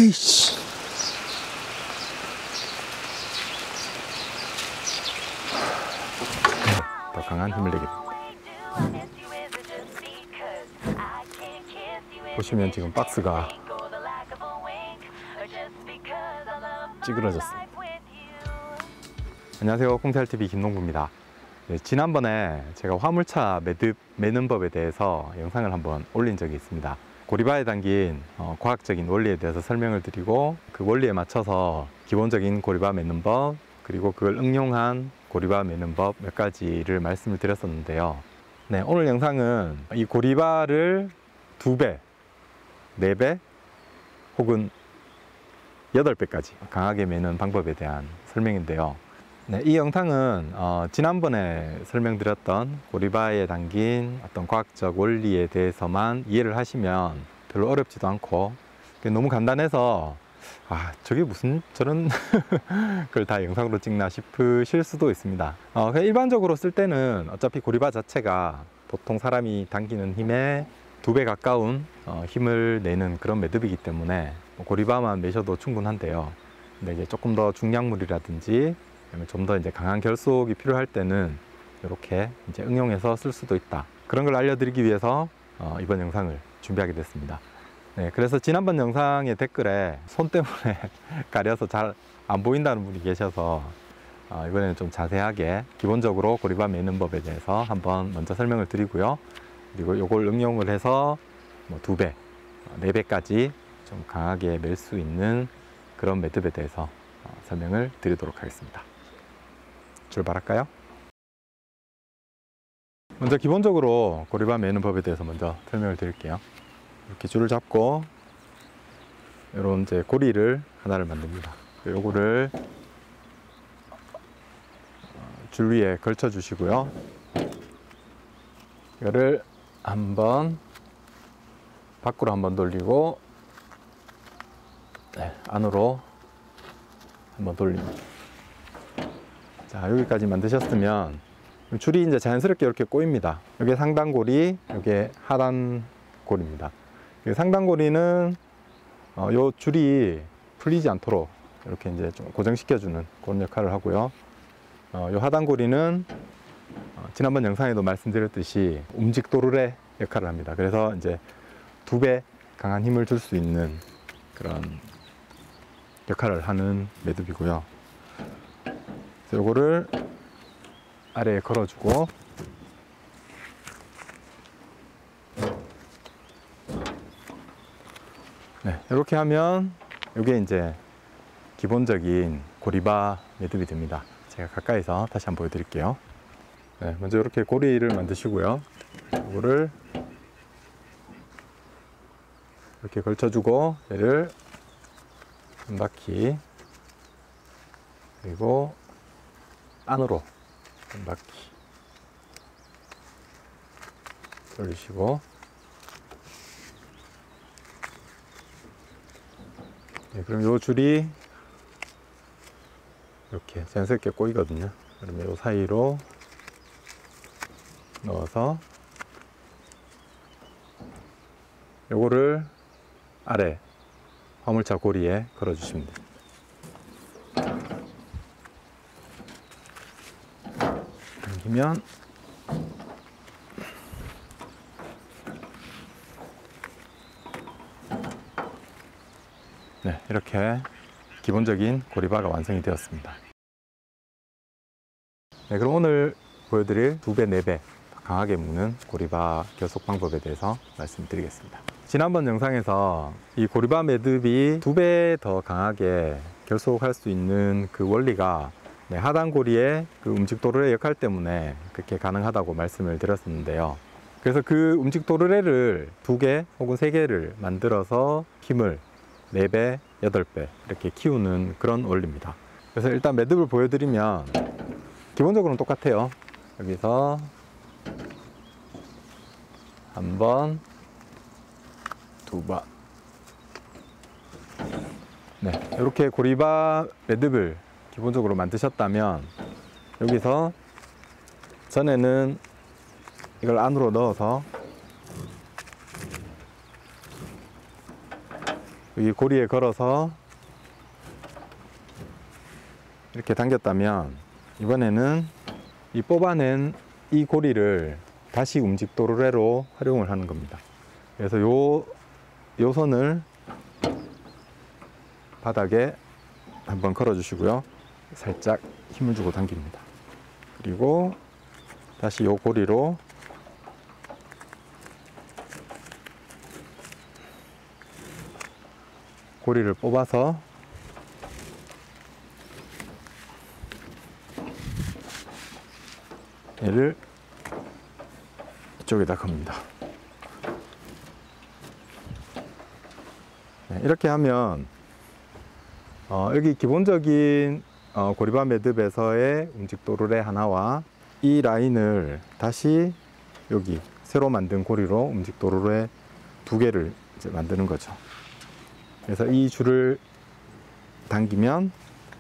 에이씨. 더 강한 힘을 내겠다. 보시면 지금 박스가 찌그러졌습니다. 안녕하세요, 콩살TV 김농부입니다. 네, 지난번에 제가 화물차 매듭 매는 법에 대해서 영상을 한번 올린 적이 있습니다. 고리바에 담긴 과학적인 원리에 대해서 설명을 드리고, 그 원리에 맞춰서 기본적인 고리바 매는 법, 그리고 그걸 응용한 고리바 매는 법 몇 가지를 말씀을 드렸었는데요. 네, 오늘 영상은 이 고리바를 2배, 4배 혹은 8배까지 강하게 매는 방법에 대한 설명인데요. 네, 이 영상은 지난번에 설명드렸던 고리바에 담긴 어떤 과학적 원리에 대해서만 이해를 하시면 별로 어렵지도 않고, 너무 간단해서 저게 무슨 저런 걸 다 영상으로 찍나 싶으실 수도 있습니다. 일반적으로 쓸 때는 어차피 고리바 자체가 보통 사람이 당기는 힘의 2배 가까운 힘을 내는 그런 매듭이기 때문에 고리바만 매셔도 충분한데요. 근데 이제 조금 더 중량물이라든지 좀 더 이제 강한 결속이 필요할 때는 이렇게 이제 응용해서 쓸 수도 있다. 그런 걸 알려드리기 위해서 이번 영상을 준비하게 됐습니다. 네, 그래서 지난번 영상의 댓글에 손 때문에 가려서 잘 안 보인다는 분이 계셔서 이번에는 좀 자세하게 기본적으로 고리바 매는 법에 대해서 한번 먼저 설명을 드리고요. 그리고 이걸 응용을 해서 2배, 4배까지 좀 강하게 맬 수 있는 그런 매듭에 대해서 설명을 드리도록 하겠습니다. 출발할까요? 먼저 기본적으로 고리바 매는 법에 대해서 먼저 설명을 드릴게요. 이렇게 줄을 잡고 이런 이제 고리를 하나를 만듭니다. 요거를 줄 위에 걸쳐 주시고요. 이거를 한번 밖으로 한번 돌리고, 네, 안으로 한번 돌립니다. 자, 여기까지 만드셨으면 줄이 이제 자연스럽게 이렇게 꼬입니다. 이게 상단고리, 이게 하단고리입니다. 상단고리는 요 줄이 풀리지 않도록 이렇게 이제 좀 고정시켜주는 그런 역할을 하고요. 요 하단고리는 지난번 영상에도 말씀드렸듯이 움직도르래 역할을 합니다. 그래서 이제 2배 강한 힘을 줄 수 있는 그런 역할을 하는 매듭이고요. 그래서 요거를 아래에 걸어주고, 네, 이렇게 하면 이게 이제 기본적인 고리바 매듭이 됩니다. 제가 가까이서 다시 한번 보여드릴게요. 네, 먼저 이렇게 고리를 만드시고요. 이거를 이렇게 걸쳐주고, 얘를 한 바퀴, 그리고 안으로 한 바퀴 돌리시고, 네, 그럼 요 줄이 이렇게 자연스럽게 꼬이거든요. 그러면 요 사이로 넣어서 요거를 아래 화물차 고리에 걸어 주시면 됩니다. 당기면 네, 이렇게 기본적인 고리바가 완성이 되었습니다. 네, 그럼 오늘 보여드릴 2배, 4배 강하게 묶는 고리바 결속 방법에 대해서 말씀드리겠습니다. 지난번 영상에서 이 고리바 매듭이 2배 더 강하게 결속할 수 있는 그 원리가, 네, 하단고리의 그 움직도르래 역할 때문에 그렇게 가능하다고 말씀을 드렸었는데요. 그래서 그 움직도르래를 2개 혹은 3개를 만들어서 힘을 4배, 8배 이렇게 키우는 그런 원리입니다. 그래서 일단 매듭을 보여드리면 기본적으로는 똑같아요. 여기서 한 번, 2번. 네, 이렇게 고리바 매듭을 기본적으로 만드셨다면, 여기서 전에는 이걸 안으로 넣어서 여기 고리에 걸어서 이렇게 당겼다면 이번에는 이 뽑아낸 이 고리를 다시 움직도르래로 활용을 하는 겁니다. 그래서 요 선을 바닥에 한번 걸어 주시고요. 살짝 힘을 주고 당깁니다. 그리고 다시 요 고리로 고리를 뽑아서 얘를 이쪽에다 겁니다. 네, 이렇게 하면 여기 기본적인 고리바 매듭에서의 움직도르래 하나와 이 라인을 다시 여기 새로 만든 고리로 움직도르래 두 개를 이제 만드는 거죠. 그래서 이 줄을 당기면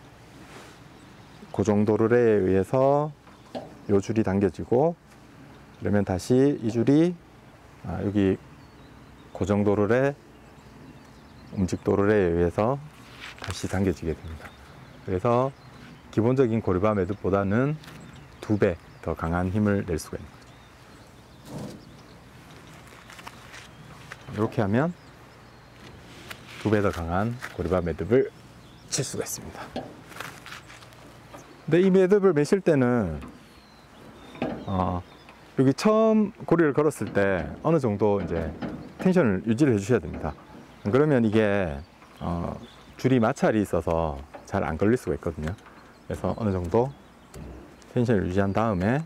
고정도르래에 의해서 이 줄이 당겨지고, 그러면 다시 이 줄이 여기 고정도르래 움직도르래에 의해서 다시 당겨지게 됩니다. 그래서 기본적인 고리바 매듭보다는 2배 더 강한 힘을 낼 수가 있는 거죠. 이렇게 하면 2배 더 강한 고리바 매듭을 칠 수가 있습니다. 근데 이 매듭을 매실 때는 여기 처음 고리를 걸었을 때 어느 정도 이제 텐션을 유지를 해 주셔야 됩니다. 그러면 이게 줄이 마찰이 있어서 잘 안 걸릴 수가 있거든요. 그래서 어느 정도 텐션을 유지한 다음에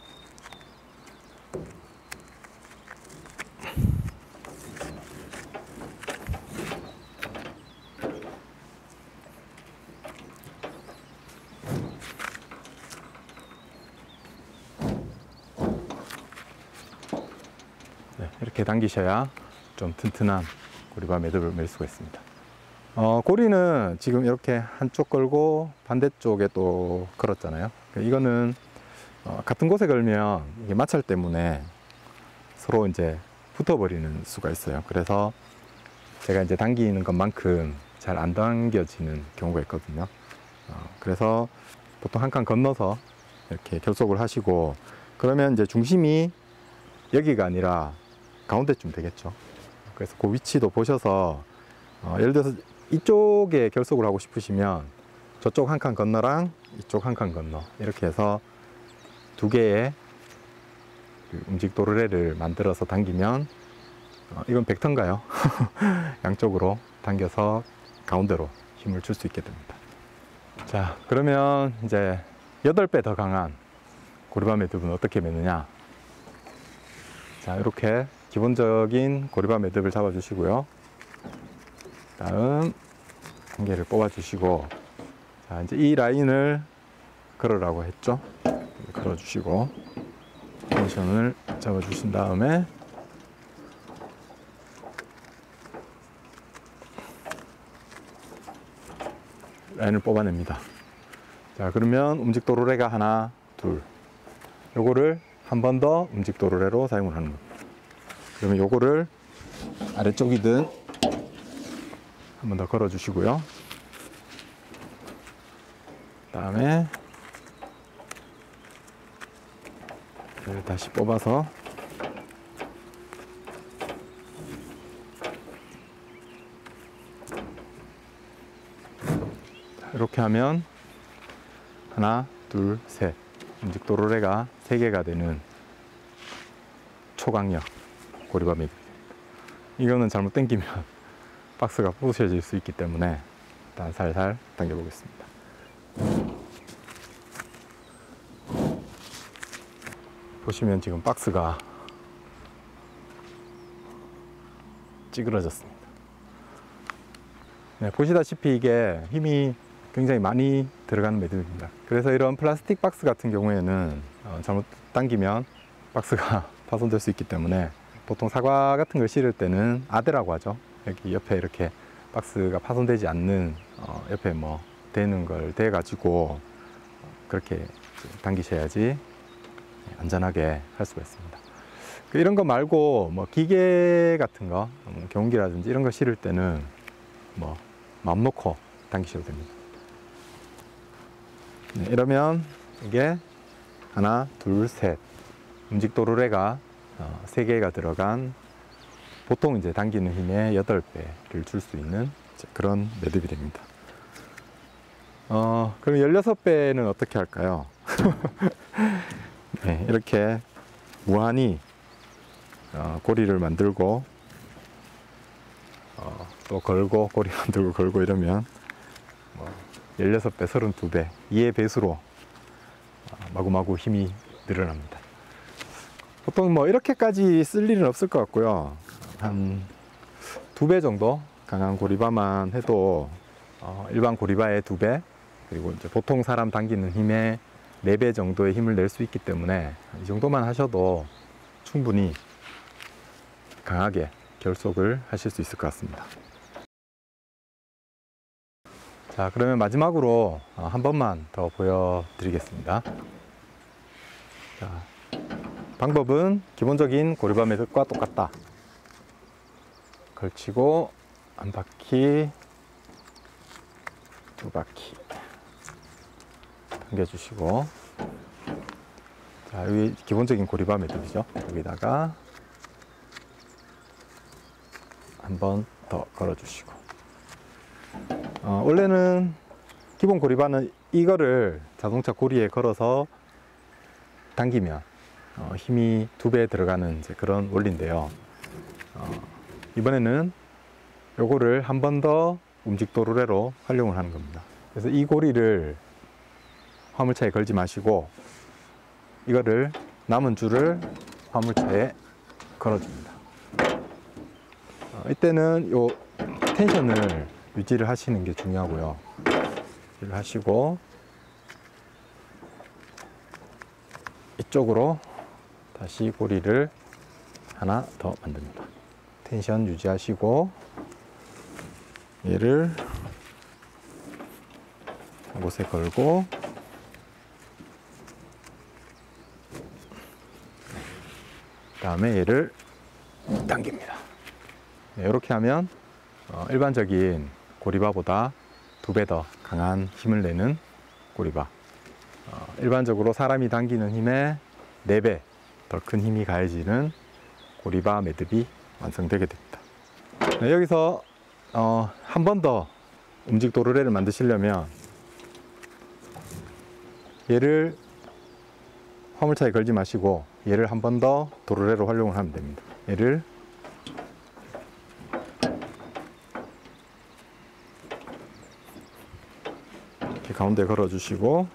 이렇게 당기셔야 좀 튼튼한 고리바 매듭을 맬 수가 있습니다. 고리는 지금 이렇게 한쪽 걸고 반대쪽에 또 걸었잖아요. 이거는 같은 곳에 걸면 이게 마찰 때문에 서로 이제 붙어버리는 수가 있어요. 그래서 제가 이제 당기는 것만큼 잘 안 당겨지는 경우가 있거든요. 그래서 보통 한 칸 건너서 이렇게 결속을 하시고, 그러면 이제 중심이 여기가 아니라 가운데쯤 되겠죠. 그래서 그 위치도 보셔서 예를 들어서 이쪽에 결속을 하고 싶으시면 저쪽 한 칸 건너랑 이쪽 한 칸 건너 이렇게 해서 2개의 움직도르래를 만들어서 당기면 이건 벡터인가요? 양쪽으로 당겨서 가운데로 힘을 줄 수 있게 됩니다. 자, 그러면 이제 8배 더 강한 고리바 매듭은 어떻게 매느냐. 자, 이렇게 기본적인 고리바 매듭을 잡아 주시고요. 다음 한 개를 뽑아 주시고, 자, 이제 이 라인을 걸으라고 했죠. 걸어 주시고 텐션을 잡아 주신 다음에 라인을 뽑아냅니다. 자, 그러면 움직도르래가 하나, 둘, 요거를 한 번 더 움직도르래로 사용을 하는 겁니다. 그러면 요거를 아래쪽이든 한 번 더 걸어 주시고요. 다음에 다시 뽑아서 이렇게 하면 하나, 둘, 셋 움직도르래가 3개가 되는 초강력 고리바 매듭입니다. 이거는 잘못 당기면 박스가 부서질 수 있기 때문에 일단 살살 당겨 보겠습니다. 보시면 지금 박스가 찌그러졌습니다. 네, 보시다시피 이게 힘이 굉장히 많이 들어가는 매듭입니다. 그래서 이런 플라스틱 박스 같은 경우에는 잘못 당기면 박스가 파손될 수 있기 때문에 보통 사과 같은 걸 실을 때는 아대라고 하죠. 여기 옆에 이렇게 박스가 파손되지 않는 옆에 뭐 대는 걸 대 가지고 그렇게 당기셔야지 안전하게 할 수가 있습니다. 이런 거 말고 뭐 기계 같은 거, 경운기라든지 이런 거 실을 때는 뭐 마음 놓고 당기셔도 됩니다. 네, 이러면 이게 하나, 둘, 셋 움직 도르래가 3개가 들어간 보통 이제 당기는 힘의 8배를 줄 수 있는 그런 매듭이 됩니다. 그럼 16배는 어떻게 할까요? 네, 이렇게 무한히 고리를 만들고 또 걸고 고리 만들고 걸고 이러면 16배, 32배 2의 배수로 마구마구 힘이 늘어납니다. 보통 뭐 이렇게까지 쓸 일은 없을 것 같고요. 한 2배 정도 강한 고리바만 해도 일반 고리바의 2배, 그리고 이제 보통 사람 당기는 힘의 4배 정도의 힘을 낼 수 있기 때문에 이 정도만 하셔도 충분히 강하게 결속을 하실 수 있을 것 같습니다. 자, 그러면 마지막으로 한 번만 더 보여드리겠습니다. 자, 방법은 기본적인 고리바 매듭과 똑같다. 걸치고 한 바퀴, 2바퀴 당겨주시고, 자, 여기 기본적인 고리바 매듭이죠. 여기다가 한 번 더 걸어주시고, 원래는 기본 고리바는 이거를 자동차 고리에 걸어서 당기면 힘이 2배 들어가는 이제 그런 원리인데요. 이번에는 요거를 한 번 더 움직 도르래로 활용을 하는 겁니다. 그래서 이 고리를 화물차에 걸지 마시고 이거를 남은 줄을 화물차에 걸어줍니다. 이때는 요 텐션을 유지를 하시는 게 중요하고요. 유지를 하시고 이쪽으로 다시 고리를 하나 더 만듭니다. 텐션 유지하시고 얘를 한 곳에 걸고 그 다음에 얘를 당깁니다. 네, 이렇게 하면 일반적인 고리바보다 2배 더 강한 힘을 내는 고리바, 일반적으로 사람이 당기는 힘의 4배 더 큰 힘이 가해지는 고리바 매듭이 완성되게 됩니다. 네, 여기서 한 번 더 움직 도르래를 만드시려면 얘를 화물차에 걸지 마시고 얘를 한 번 더 도르래로 활용을 하면 됩니다. 얘를 이렇게 가운데 걸어 주시고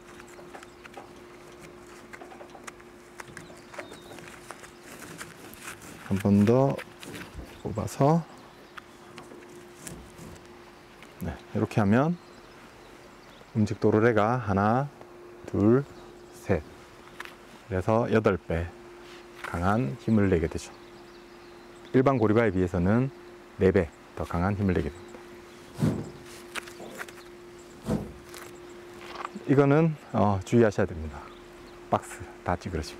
한 번 더 뽑아서, 네, 이렇게 하면 움직 도르래가 하나, 둘, 셋, 그래서 8배 강한 힘을 내게 되죠. 일반 고리바에 비해서는 4배 더 강한 힘을 내게 됩니다. 이거는 주의하셔야 됩니다. 박스 다 찌그러집니다.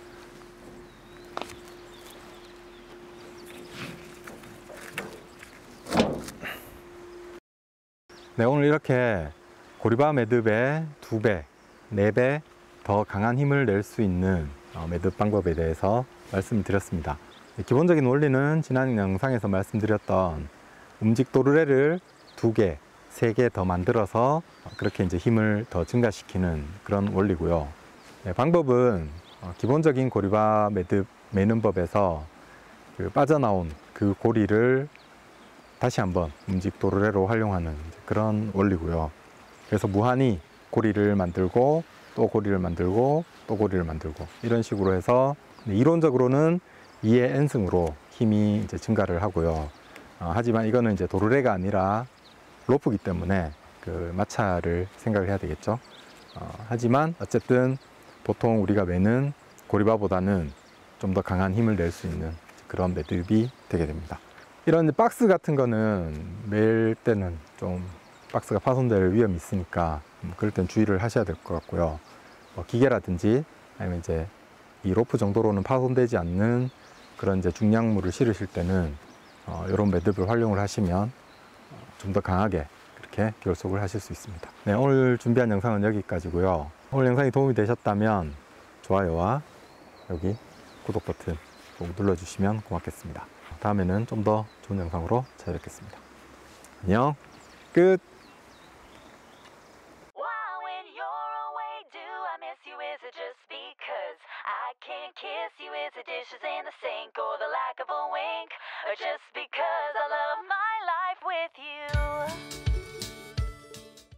네, 오늘 이렇게 고리바 매듭의 2배, 4배 더 강한 힘을 낼 수 있는 매듭 방법에 대해서 말씀드렸습니다. 기본적인 원리는 지난 영상에서 말씀드렸던 움직 도르래를 2개, 3개 더 만들어서 그렇게 이제 힘을 더 증가시키는 그런 원리고요. 네, 방법은 기본적인 고리바 매듭 매는 법에서 그 빠져나온 그 고리를 다시 한번 움직 도르래로 활용하는 그런 원리고요. 그래서 무한히 고리를 만들고 또 고리를 만들고 또 고리를 만들고 이런 식으로 해서 이론적으로는 2의 n승으로 힘이 이제 증가를 하고요. 하지만 이거는 이제 도르래가 아니라 로프기 때문에 그 마찰을 생각을 해야 되겠죠. 하지만 어쨌든 보통 우리가 매는 고리바보다는 좀 더 강한 힘을 낼 수 있는 그런 매듭이 되게 됩니다. 이런 박스 같은 거는 멜 때는 좀 박스가 파손될 위험이 있으니까 그럴 땐 주의를 하셔야 될 것 같고요. 기계라든지 아니면 이제 이 로프 정도로는 파손되지 않는 그런 이제 중량물을 실으실 때는 이런 매듭을 활용을 하시면 좀 더 강하게 그렇게 결속을 하실 수 있습니다. 네, 오늘 준비한 영상은 여기까지고요. 오늘 영상이 도움이 되셨다면 좋아요와 여기 구독 버튼 꼭 눌러주시면 고맙겠습니다. 다음에는 좀 더 좋은 영상으로 찾아뵙겠습니다. 안녕. 끝. Kiss you, is the dishes in the sink, or the lack of a wink, or just because I love my life with you.